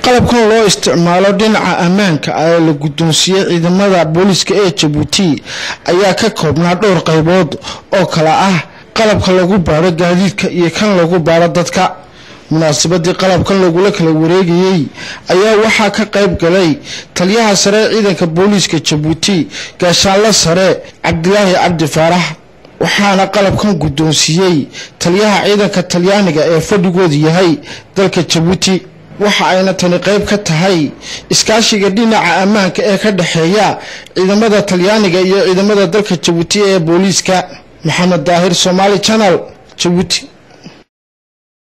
qalabkan loo isticmaalo dhinaca ammaanka ee la guddoonsiiyay ciidamada booliska ee Djibouti ayaa ka koobnaa dhowr qaybood oo kala ah qalabka lagu baaro gaadiidka iyo kan lagu baaro dadka. munaasabadii qalabkan lagu kala wareegayay ayaa waxaa ka qayb galay taliyaha sare ciidanka booliska Djibouti gaashaanle sare Cabdilaahi Cabdi Faarax waxaana qalabkan guddoonsiiyay taliyaha ciidanka Talyaaniga ee fadhigoodu yahay dalka Djibouti. waxa ayna tani qayb ka tahay iskaashiga dhinaca ammaanka ee ka dhaxeeya ciidamada Talyaaniga iyo ciidamada dalka Djibouti ee booliska. Maxamed Daahir, Somali Channel, Djibouti.